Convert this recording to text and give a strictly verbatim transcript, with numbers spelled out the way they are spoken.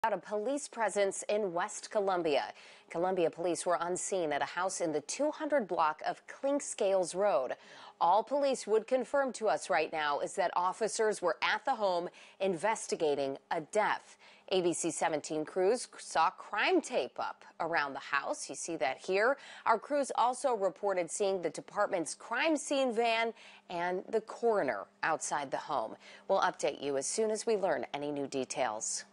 About a police presence in West Columbia. Columbia police were on scene at a house in the two hundred block of Clinkscales Road. All police would confirm to us right now is that officers were at the home investigating a death. A B C seventeen crews saw crime tape up around the house. You see that here. Our crews also reported seeing the department's crime scene van and the coroner outside the home. We'll update you as soon as we learn any new details.